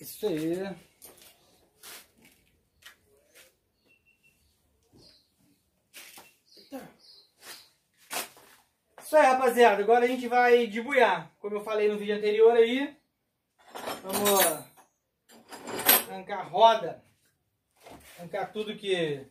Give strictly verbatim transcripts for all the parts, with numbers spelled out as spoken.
Isso aí. Isso aí, rapaziada. Agora a gente vai debuiar. Como eu falei no vídeo anterior aí. Vamos arrancar a roda. Arrancar tudo que...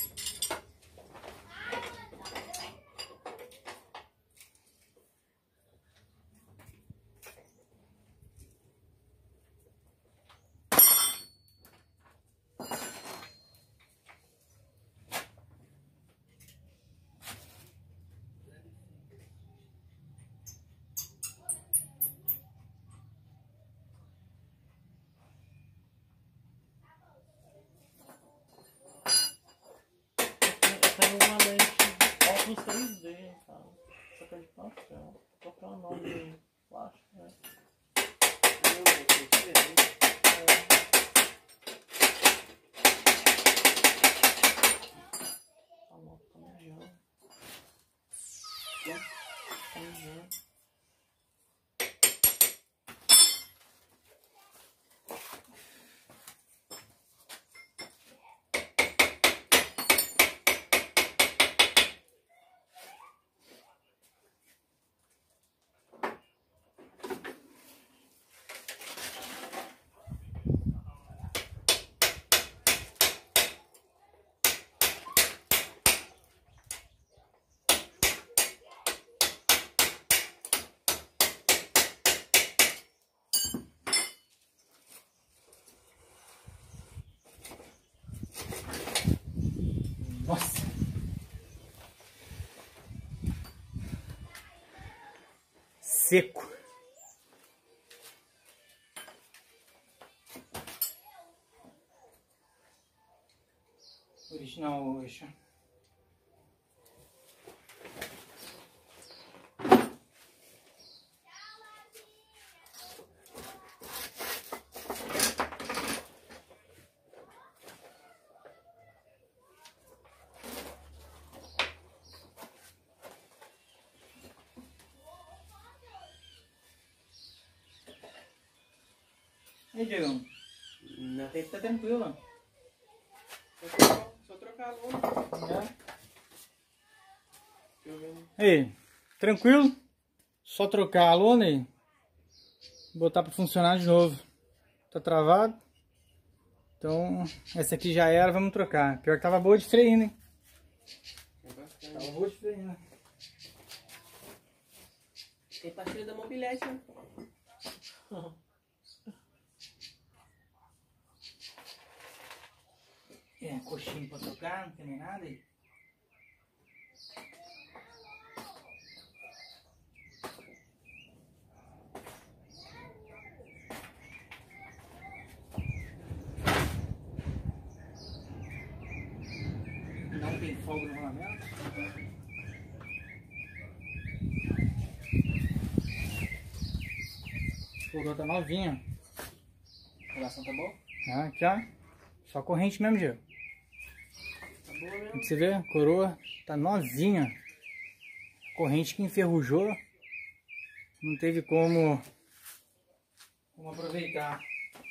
Tem uma lente óculos três D, cara. Só que é de papel. Vou colocar o nome de plástico, né? A moto tá mijando. Tá mijando. Nossa! Seco! Original hoje. E aí, Diego? Não. Tem que estar tranquilo. Só, só trocar a lona. É. Aí, tranquilo? Só trocar a lona aí. Botar para funcionar de novo. Tá travado. Então, essa aqui já era, vamos trocar. Pior que tava boa de freio ainda, hein? É Tava boa de freio ainda. Tem pastilha da mobilete, né? É, coxinha pra tocar, não tem nem nada aí. Não tem fogo no rolamento. O fogão tá novinha. A relação tá boa? Ah, aqui ó. Só corrente mesmo, Diego. Tá boa mesmo. Pra você ver, a coroa tá novinha. Corrente que enferrujou. Não teve como, como aproveitar.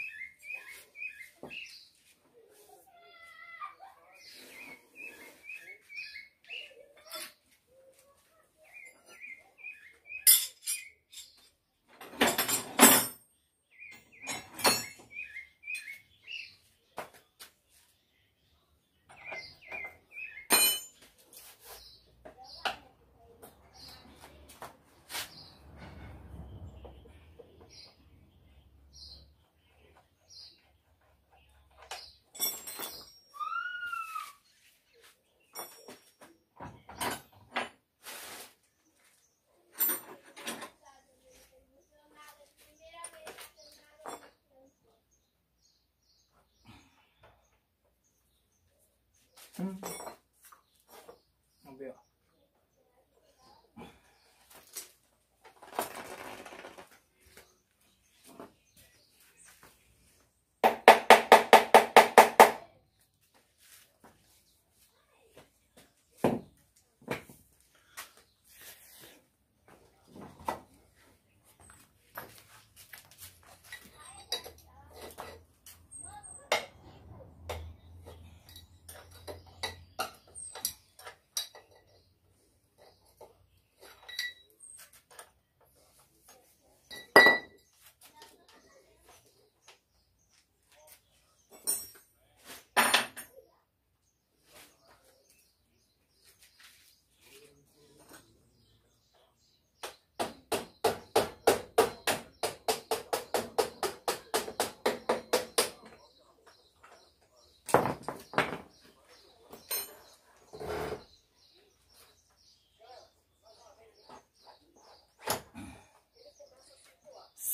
Hum. Vamos ver, ó.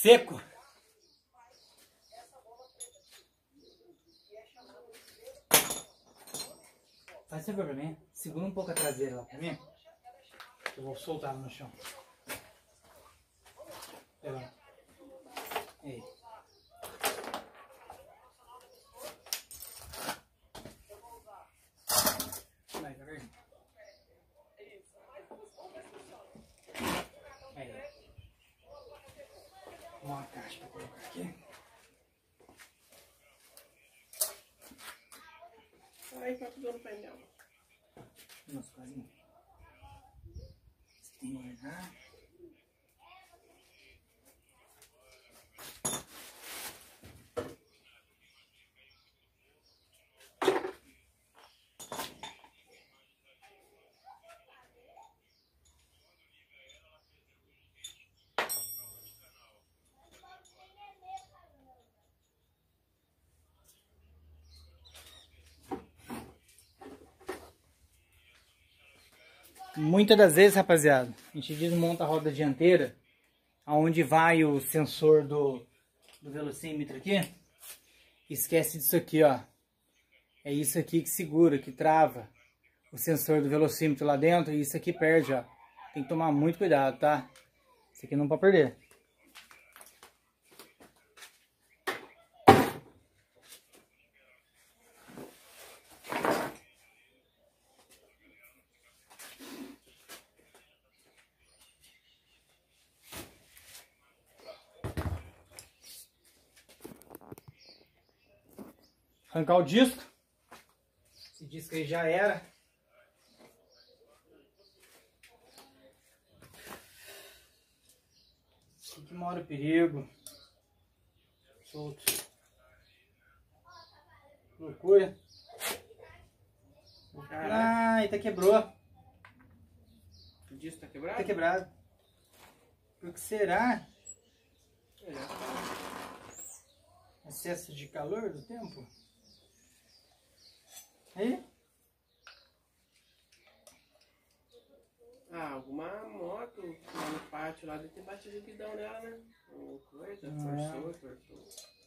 Seco. Faz favor pra mim. Segura um pouco a traseira lá pra mim. Eu vou soltar no chão. Pera. Aí. Vai, tá vendo? Aí. Uma caixa pra colocar aqui. Ai, tá tudo no painel. Nossa, quase não. Você tem que guardar. Muitas das vezes, rapaziada, a gente desmonta a roda dianteira, aonde vai o sensor do, do velocímetro aqui, esquece disso aqui, ó. É isso aqui que segura, que trava o sensor do velocímetro lá dentro, e isso aqui perde, ó. Tem que tomar muito cuidado, tá? Isso aqui não pode perder. Arrancar o disco. Esse disco aí já era. Aqui que mora o perigo. Solto. Loucura. Caraca. Ah, eita, quebrou. O disco tá quebrado? Tá quebrado. Por que será? É. Excesso de calor do tempo? Aí? Ah, alguma moto lá no pátio lá deve ter batido o guidão nela, né? Ou coisa, forçou, forçou.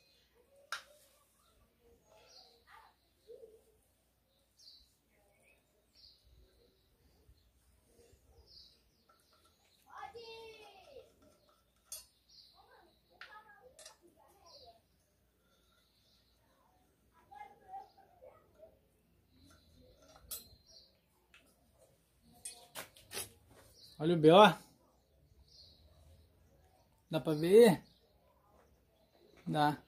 Olha o B O. Dá pra ver? Dá.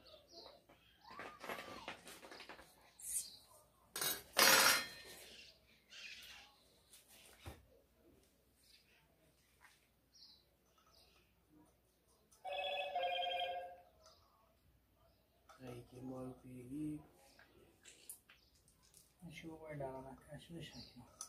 Aí que mora o perigo. Deixa eu guardar lá na caixa e deixar aqui, ó.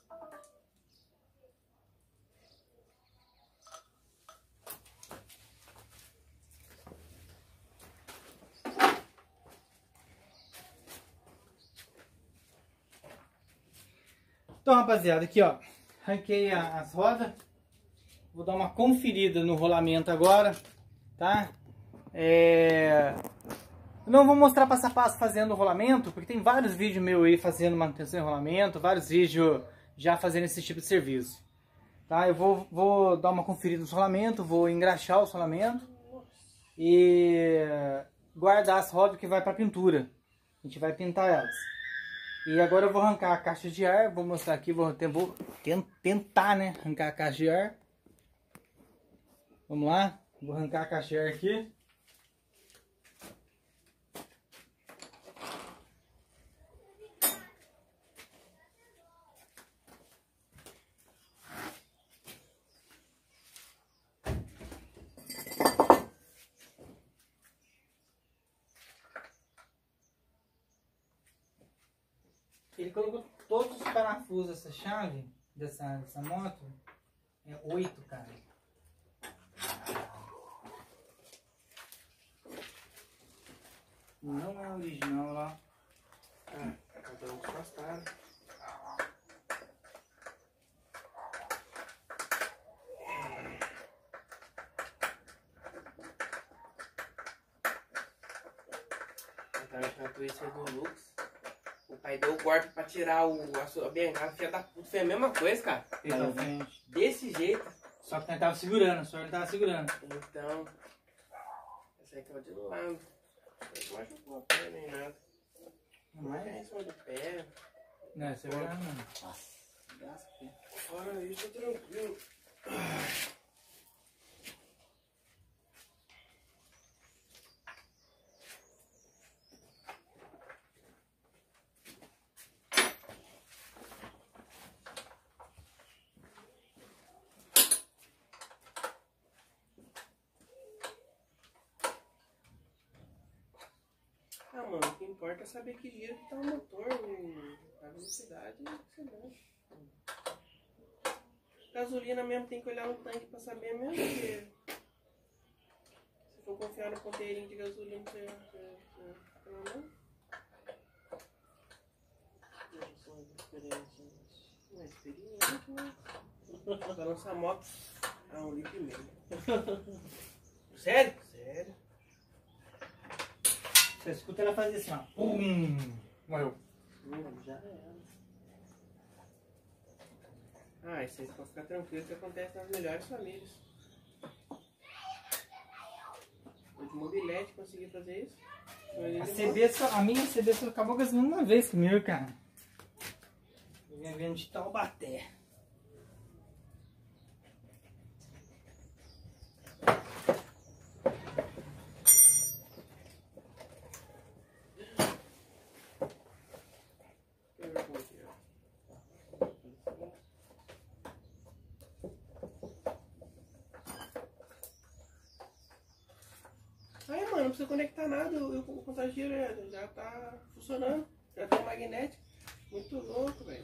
Então, rapaziada, aqui ó, arranquei a- as rodas, vou dar uma conferida no rolamento agora, tá? É... Não vou mostrar passo a passo fazendo o rolamento, porque tem vários vídeos meus aí fazendo manutenção e rolamento, vários vídeos já fazendo esse tipo de serviço, tá? Eu vou, vou dar uma conferida no rolamento, vou engraxar o rolamento e guardar as rodas que vai para pintura, a gente vai pintar elas. E agora eu vou arrancar a caixa de ar, vou mostrar aqui, vou, vou tentar, né, arrancar a caixa de ar. Vamos lá, vou arrancar a caixa de ar aqui. Ele colocou todos os parafusos dessa chave, dessa, dessa moto, é oito, cara. Não é original lá. Ah, cada um afastado. tá na Twitter do Lux. O pai deu o golpe pra tirar o, a sua bengala. Filha da puta, foi a mesma coisa, cara. Ele pra frente. Desse jeito. Só que ele tava segurando, só ele tava segurando. Então, essa aí tava de lado. Não machucou a perna nem nada. Não é em cima do pé. Não, você vai não. Nossa, graças a Deus. Fora isso, tá tranquilo. Ah, mano, o que importa é saber que giro que tá o motor, a velocidade e o que você mexe. Gasolina mesmo tem que olhar no tanque pra saber mesmo que se for confiar no ponteirinho de gasolina, você... você, você pelo menos... Não é experiente, né? Pra lançar moto a um litro e meio. Sério? Sério. Você escuta ela fazer assim, ó. Pum! Morreu. Hum, já era. Ah, isso aí pode ficar tranquilo que acontece nas melhores famílias. O de mobilete conseguir fazer isso. A C B só, a minha C B só acabou gastando uma vez comigo, cara. Eu vinha vindo de Taubaté. Aí, mano, não precisa conectar nada, o, o contagiro já tá funcionando, já tem magnético. Muito louco, velho.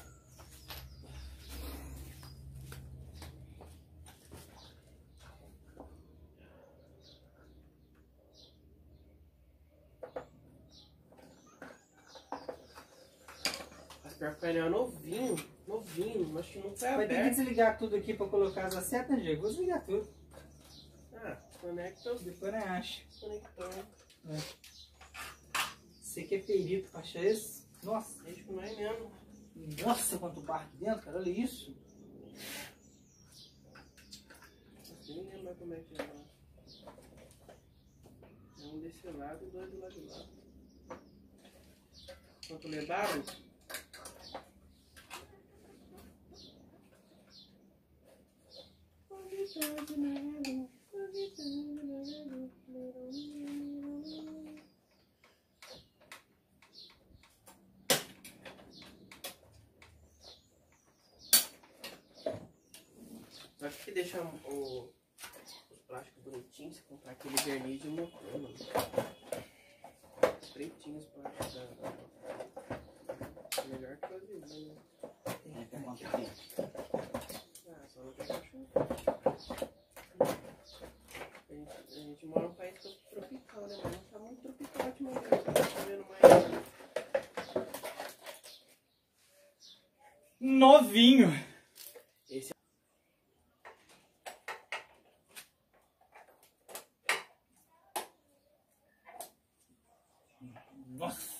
Mas pior que o painel é novinho, novinho, acho que não foi Vai ter que aberto. desligar tudo aqui pra colocar as setas, Diego. Vou desligar tudo. Ah, conecta os Depois não acha. conectores. É. Você que é perito pra achar isso? Nossa. Acho que não é mesmo. Nossa, quanto barro aqui dentro, cara. Olha isso. Assim nem lembro mais como é que é. É um desse lado e dois do lado de lá. Quanto levaram? Só que deixar o, os plásticos bonitinhos, você comprar aquele verniz de motor, mano. Pretinho os plásticos. Da, da... Melhor que fazer, né? É, que é quanto tempo? Ah, só não tem cachorro. A gente, a gente mora num país tropical, né? Mas não tá muito tropical ultimamente. Tá vendo mais. Novinho. Esse Nossa.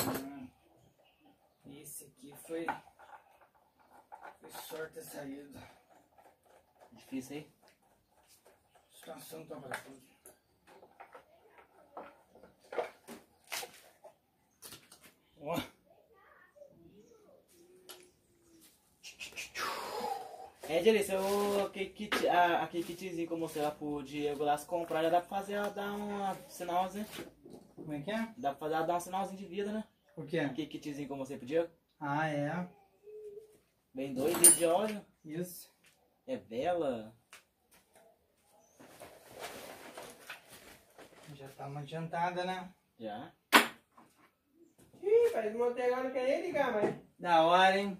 Esse aqui foi... Foi sorte ter saído. Difícil aí? Situação tá pra tudo. Ó. É, Jerry, eu, aquele kit, a, aquele kitzinho que eu mostrei lá pro Diego lá, se comprar, já dá pra fazer ela dar um sinalzinho. Como é que é? Dá pra fazer ela dar um sinalzinho de vida, né? O que é? Aquele kitzinho que eu mostrei pro Diego. Ah, é. Vem dois litros de óleo, Isso. é vela. Já tá uma adiantada, né? Já. Ih, parece que o Montegal não quer nem ligar, mas. Da hora, hein?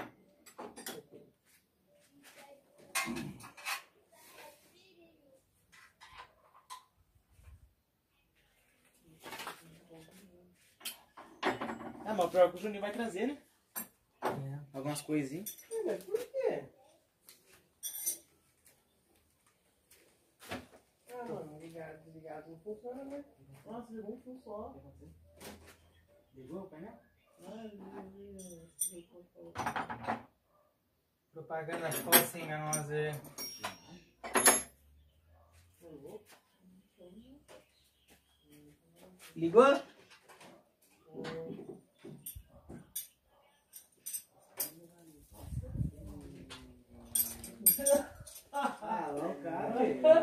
Ah, mas o pior é que o Juninho vai trazer, né? É. Algumas coisinhas. É, mas por quê? Ah, mano, ligado, desligado não funciona, né? Nossa, ligou um fio só. Ligou o painel? Ah, ligou. Propaganda falsa enganosa aí. Ligou? Ah, o cara.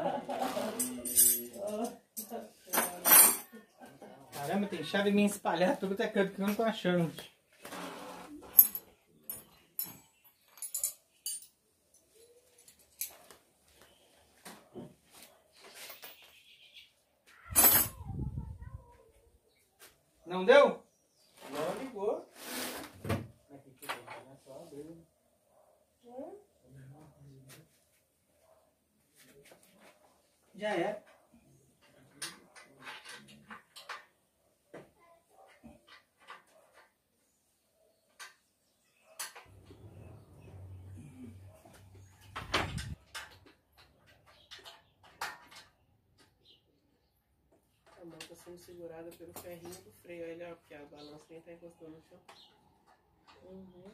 Caramba, tem chave minha espalhada pelo teclado que eu não tô achando. Não deu? Não ligou. Já é. A mão tá sendo segurada pelo ferrinho do freio. Olha, ó, porque a balança nem tá encostando no chão. Uhum.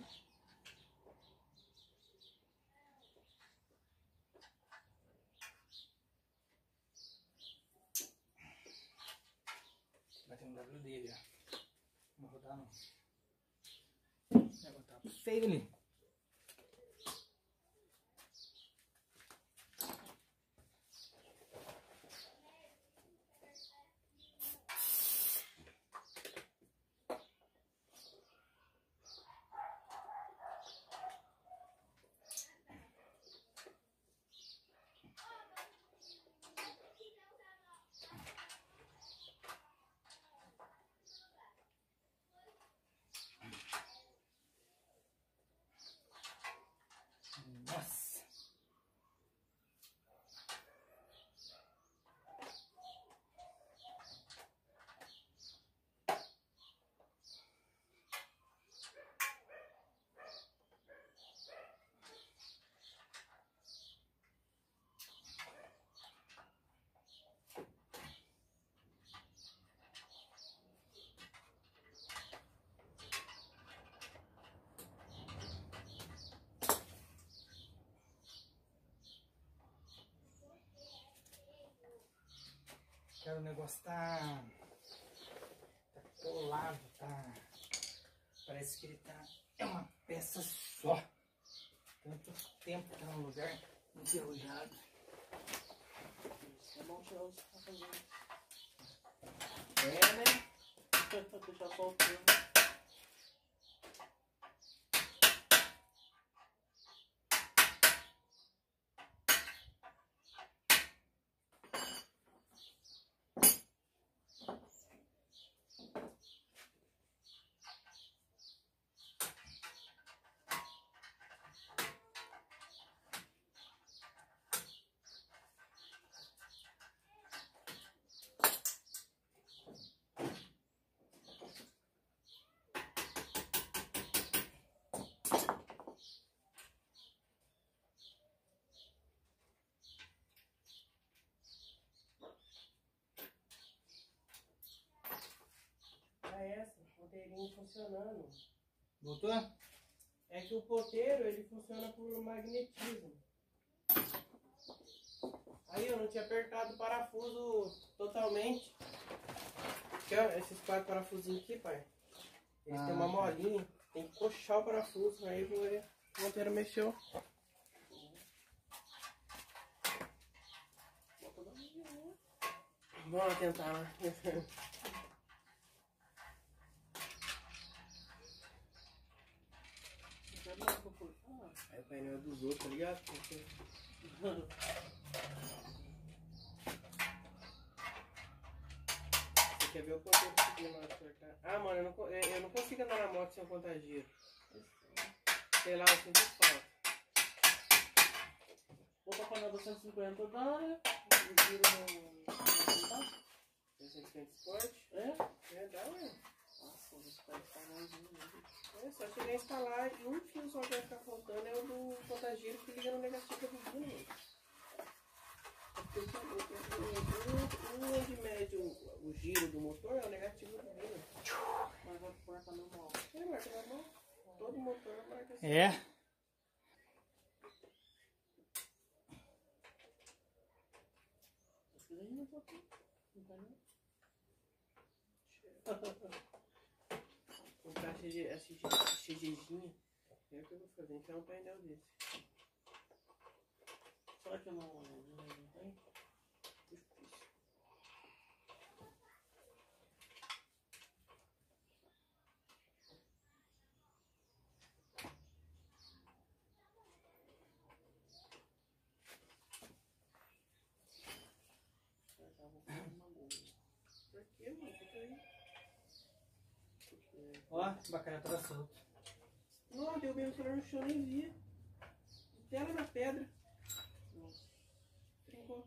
Vai ter um W dele, ó. Não vou rodar não. Vai botar feio ali. Nossa. Cara, o negócio tá, tá colado, tá. Parece que ele tá. É uma peça só. Tanto tempo que tá no lugar enferrujado. É bom tirar os papéis. É, né? Deixar faltando. Essa, o ponteirinho funcionando. Voltou? É que o ponteiro ele funciona por magnetismo. Aí eu não tinha apertado o parafuso totalmente. Aqui, ó, esses quatro parafusinhos aqui, pai. Eles Ah, têm uma tá. molinha. Tem que puxar o parafuso. Aí o ponteiro mexeu. Vamos lá tentar, né? Aí o painel é dos outros, tá ligado? Você quer ver o ponteiro subir na hora de cortar? Ah, mano, eu não, co- eu eu não consigo andar na moto sem um contagiro. Sei lá, eu sinto falta. Vou pra panela duzentos e cinquenta da área. duzentos e cinquenta Sport? É? É, dá, ué. Nossa, vou ficar instalando. É só chegar a instalar e um fio só que vai ficar faltando é o do contagiro que liga no negativo do vidro. É porque eu tinha Um, um onde mede o, o giro do motor é o negativo do vino. Mas vai marcar normal. É, marca normal. Todo motor marca assim. É. Um caixa de C Gzinha. É o que eu vou fazer, enfiar um painel desse. Será que eu não, não, não tem? Difícil. Por que, mano? Fica aí. Ó, o bacalhau tava solto. Não, deu bem o celular no chão, nem via. Tela na pedra. Nossa. Trincou.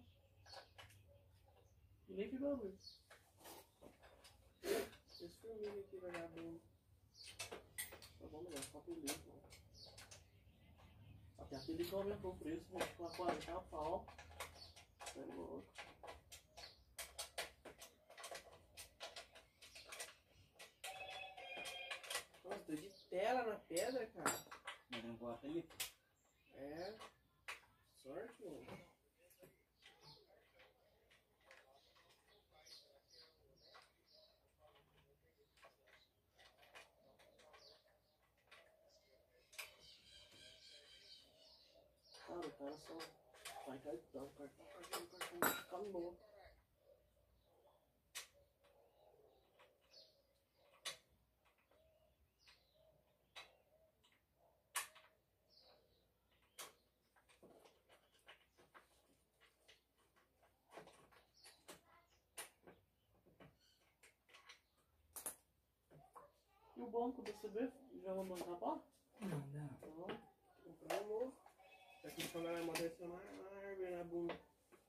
E nem que bagulho. Esse formiga aqui, vagabundo. Tá bom, melhor, só película. Mano. Até a película aumentou o preço, vou ficar quarenta pau. É louco. Nossa, deu de tela na pedra, cara. Mas não vou a película. É. Sorte, mano. Cara, o cara só vai cartão, cartão, cartão, cartão, vai ficar louco. E o banco do C B já mandou acabar? Não, não. Não, comprei um novo. Tá aqui quando ela amadureceu na árvore, na bunda.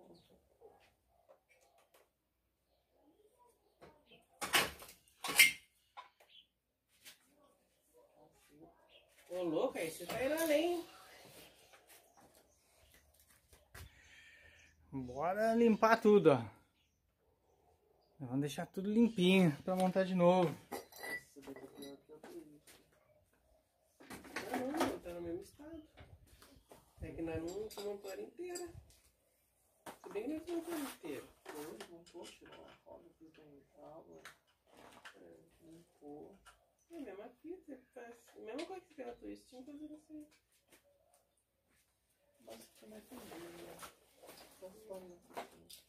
Ô louco, aí você tá indo além. Bora limpar tudo, ó. Vamos deixar tudo limpinho pra montar de novo. Esse daqui é pior que eu tenho. Não, não, tá no mesmo estado. É que nós não montou ela inteira. Se bem que nós montamos ela inteira. Hoje não vou tirar a roda que tem água. É, limpou. É a mesma fita, você faz. A mesma coisa que você fez na Twist, tinha que fazer assim. Basicamente é isso, né? Só só isso.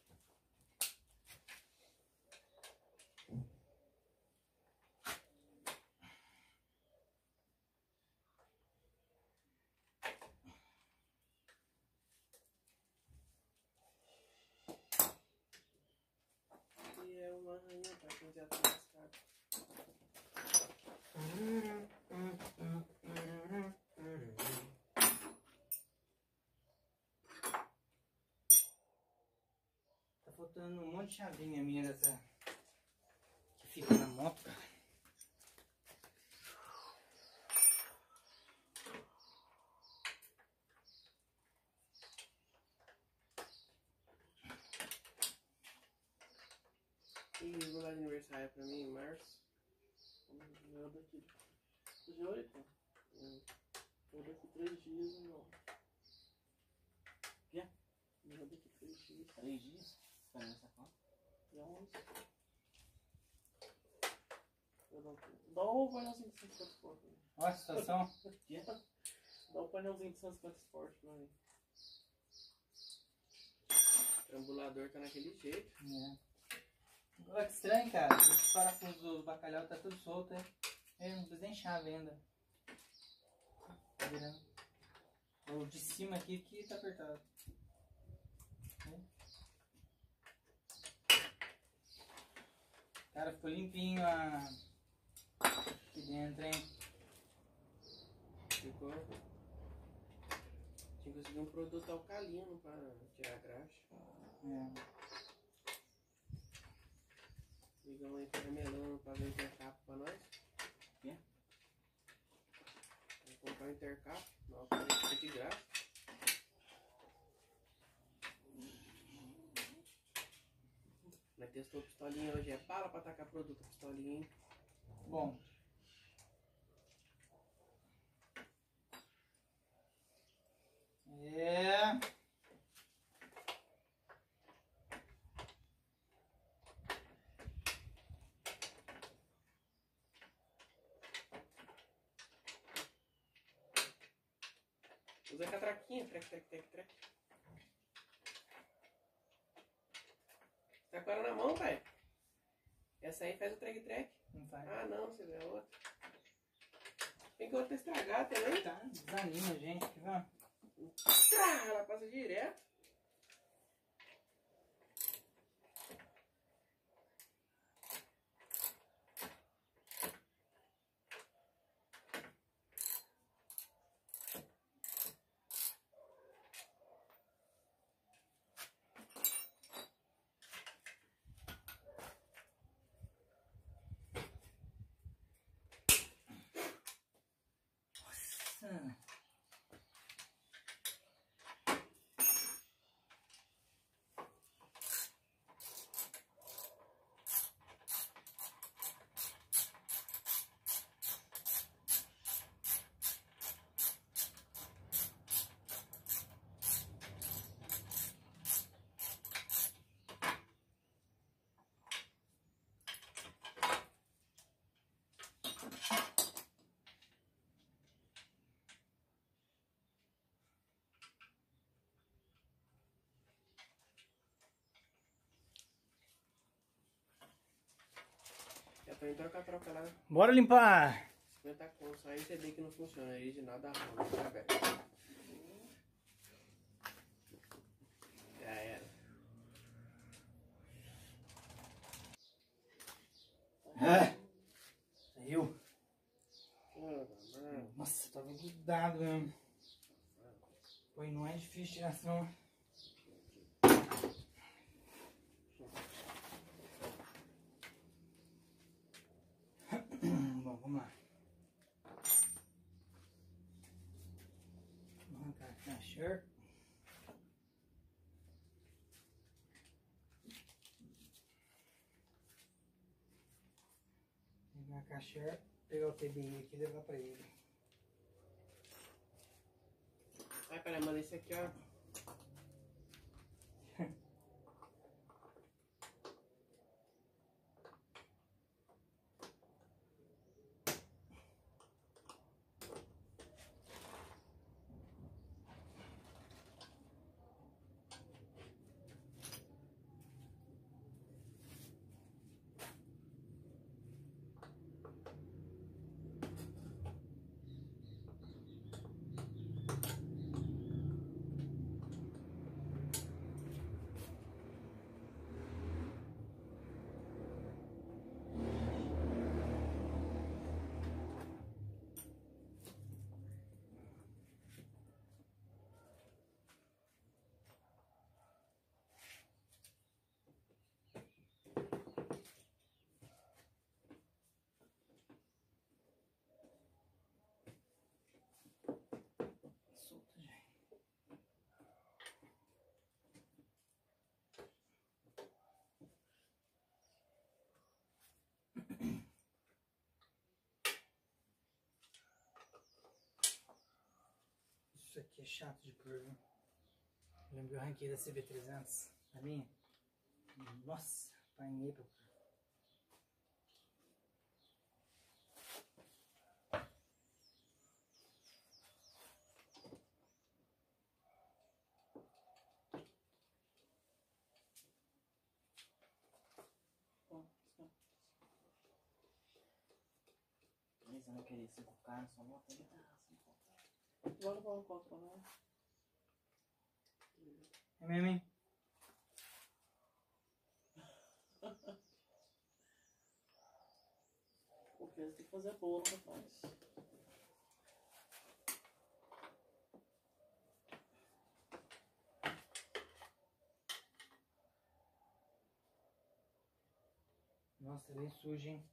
E é uma arranha pra quem já tá lascado. Tá faltando um monte de chavinha minha dessa que fica na moto, cara. E vou dar de aniversário pra mim em março. Meu daqui. Dia oito? Hum. Eu daqui três dias, não. Quê? Meu daqui três dias. Três dias? Tá nessa conta? Dia onze. Eu não tenho. Dá o painelzinho de cento e cinquenta Sport pra mim. Olha a situação. Quê? Dá o painelzinho de cento e cinquenta Sport pra mim. O trambulador tá naquele jeito. É. Olha que estranho, cara. Os parafusos do bacalhau tá tudo solto, hein? Eu não precisa nem chave ainda. Tá virando. O de cima aqui que tá apertado. Cara, ficou limpinho a... aqui dentro, hein? Ficou. Tinha que conseguir um produto alcalino pra tirar a graxa. É. Ligamos aí caramelando pra ver o intercap pra nós. Quê? Vamos comprar um intercap. Não, fica de graça. testou pistolinha, hoje é bala pra tacar produto pistolinha, hein? Bom. É. Usa a catraquinha, trec, trec, trec, trec. Tá com ela na mão, pai? Essa aí faz o trek, trek. Não faz. Ah, não, você vê a outra. Tem que outra estragar também. Tá, desanima a gente, que vai. Ah, ela passa direto. Nossa. Já tô indo trocar a troca lá. Bora limpar. cinquenta contos. Aí você vê que não funciona. Aí de nada arruma. Tá aberto. Já era. É. Saiu. Ah, mano. Nossa, tava grudado mesmo. Pô, e não é difícil tirar som. Bom, vamos lá. Vamos arrancar aqui a shirt. Pegar a caixa, pegar o T B I aqui e levar pra ele. Ai, peraí, mano, esse aqui, ó. Solta já. Isso aqui é chato de pôr, viu? Lembra eu arranquei da C B trezentos? A minha? Nossa, apanhei pra pôr. Mas eu não queria cinco K, só não tem cinco K. Agora vamos controlar. É mesmo, hein? Porque você tem que fazer bolo, rapaz. Nossa, bem sujo, hein?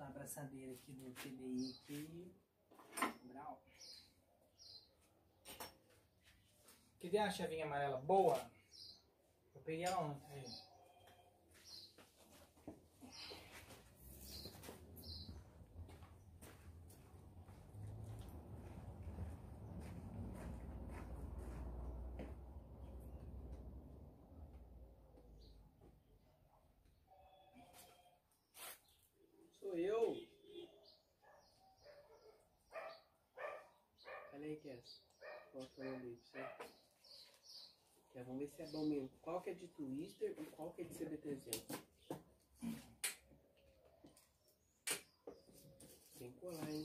botar a abraçadeira aqui do T B I aqui. Brau. Que tem uma chavinha amarela boa. Eu peguei ela ontem. Aí. Sou eu. Olha aí, Cass. Qual foi o livro, certo? Quer, vamos ver se é bom mesmo. Qual que é de Twister e qual que é de C B trezentos? Sem colar, hein?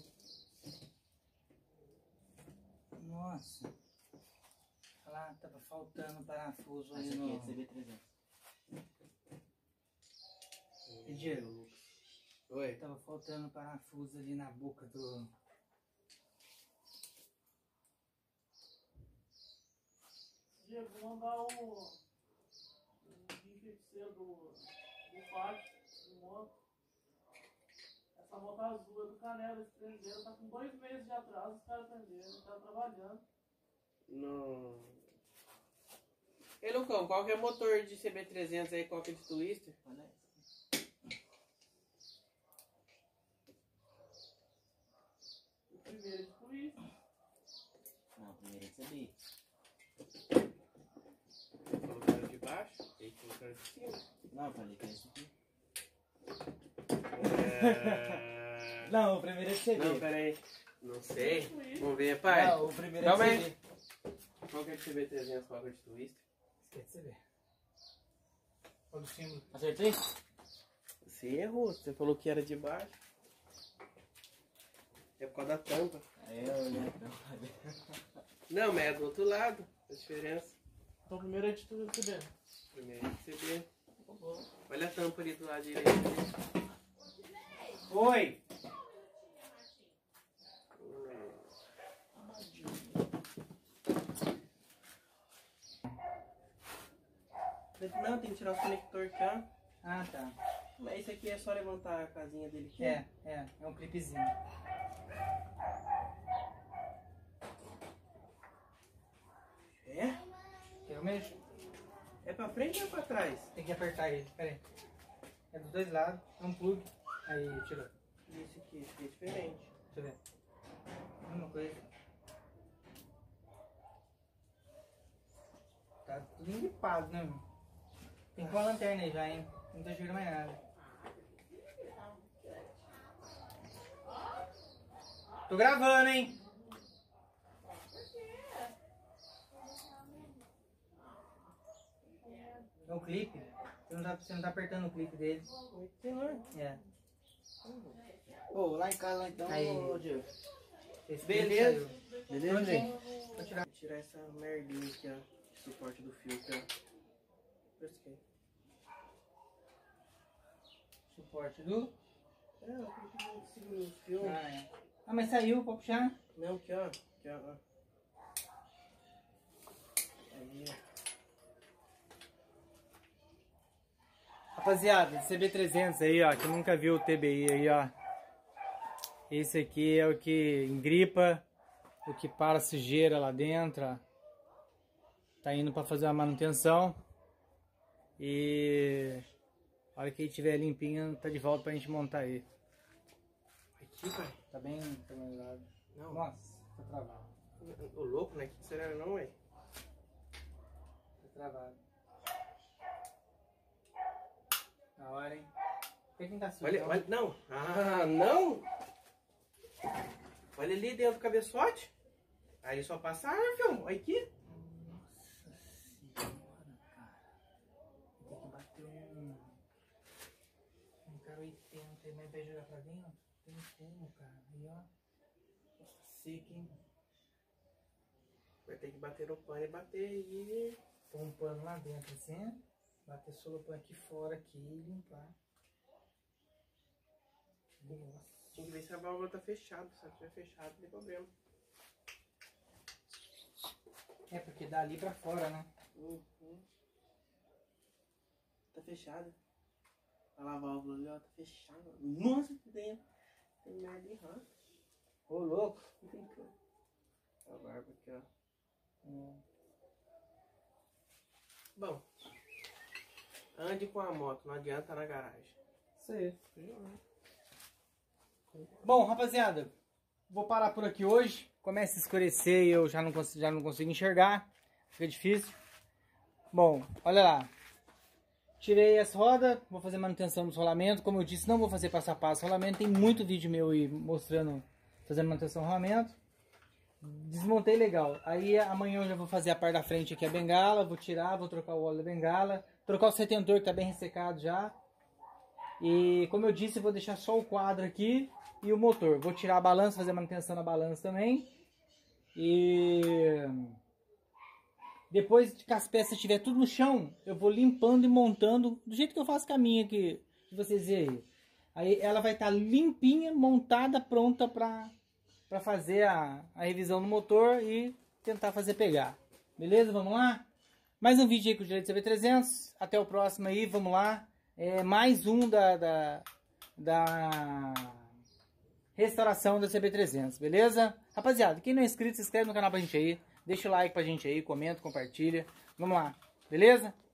Nossa. Olha lá, tava faltando parafuso Essa aí aqui no... é de C B trezentos. E Diego, Oi? tava faltando parafuso ali na boca do... Diego, vou mandar o, o link de ser do, do pátio de moto. Essa moto azul é do Canela, eles prenderam, tá com dois meses de atraso, os caras prenderam, tá trabalhando. Não. E Lucão, qual que é o motor de C B trezentos aí? Qual que é de Twister? Olha essa. O primeiro de Twister. Não, primeiro é de C B I. Colocaram de baixo e colocaram de cima. Não, eu falei que é esse aqui. É... Não, o primeiro é de C B. Não, pera aí. Não sei. Vamos ver, pai. Não, o primeiro é Calma de aí. C B. Qual que é de C B trezentos, qual que é de Twister? Esse aqui é de C B. Olha o símbolo. Acertei? Você errou, você falou que era de baixo. É por causa da tampa. Aí eu olhei então. Não, mas é do outro lado, a diferença. Então o primeiro é de Twister. Primeiro é de C B. Olha a tampa ali do lado direito. Oi! Não, tem que tirar o conector aqui, ó. Ah, tá. Mas esse aqui é só levantar a casinha dele aqui. É, é, é um clipezinho. É? Eu mexo. É pra frente ou é pra trás? Tem que apertar ele, pera aí. É dos dois lados, é um plug. Aí, tirou. E esse aqui, esse aqui é diferente. Deixa eu ver. Mesma coisa. Tá tudo engripado, né, meu? Tem que pôr a lanterna aí já, hein? Não tô enxergando mais nada. Tô gravando, hein? É um clipe. Você não tá, você não tá apertando o clipe dele. Oi, senhor. É. Ô, lá em casa então, Aí. ô Diego. Esse Beleza. clipe saiu. Beleza, Prontinho. gente? Vou tirar. Vou tirar essa merdinha aqui, ó. De suporte do fio aqui, ó. Pesquei. Suporte do... É, eu tenho que segurar os fios. Ah, é. Ah, mas saiu, pode puxar? Não, aqui, ó. Aqui, ó. Aí, ó. Rapaziada, C B trezentos aí, ó, que nunca viu o T B I aí, ó. Esse aqui é o que engripa, o que para a sujeira lá dentro, ó. Tá indo para fazer a manutenção. E a hora que ele estiver limpinho, tá de volta pra gente montar ele. Aqui, pai. Tá bem finalizado. Não. Nossa, tá travado. O louco, né? Que será não, ué? Tá travado. Na hora, hein? Tem que tá sujo. Olha, não? olha, não. Ah, não? Olha ali dentro do cabeçote. Aí só passa ar, filho. Olha aqui. Nossa senhora, cara. Tem que bater um... Um cara oitenta, mas vai jogar pra dentro? Tem como, cara. Aí, ó. Nossa, seca, hein? Vai ter que bater no pano e bater aí. Pôr um pano lá dentro, assim. Bater solopano aqui fora, aqui e limpar. Nossa. Tem que ver se a válvula tá fechada. Se ela estiver fechada, não tem problema. É, porque dá ali pra fora, né? Uhum. Tá fechada. Olha lá a válvula ali, ó, tá fechada. Nossa, que dentro. Tem merda de rato. Ô, louco. A barba aqui, ó. Hum. Bom. Ande com a moto, não adianta na garagem. Isso aí. Bom, rapaziada, vou parar por aqui hoje. Começa a escurecer e eu já não, consigo, já não consigo enxergar. Fica difícil. Bom, olha lá. Tirei as rodas, vou fazer manutenção dos rolamentos. Como eu disse, não vou fazer passo a passo rolamento. Tem muito vídeo meu aí mostrando, fazendo manutenção do rolamento. Desmontei legal. Aí amanhã eu já vou fazer a parte da frente aqui, a bengala. Vou tirar, vou trocar o óleo da bengala. Trocar o retentor que tá bem ressecado já. E como eu disse, eu vou deixar só o quadro aqui e o motor. Vou tirar a balança, fazer manutenção na balança também. E depois que as peças estiver tudo no chão, eu vou limpando e montando do jeito que eu faço com a minha aqui, que vocês verem aí. Aí ela vai estar limpinha, montada, pronta para para fazer a, a revisão do motor e tentar fazer pegar. Beleza? Vamos lá? Mais um vídeo aí com o Direito C B trezentos. Até o próximo aí, vamos lá. É mais um da, da, da restauração da C B trezentos, beleza? Rapaziada, quem não é inscrito, se inscreve no canal pra gente aí. Deixa o like pra gente aí, comenta, compartilha. Vamos lá, beleza?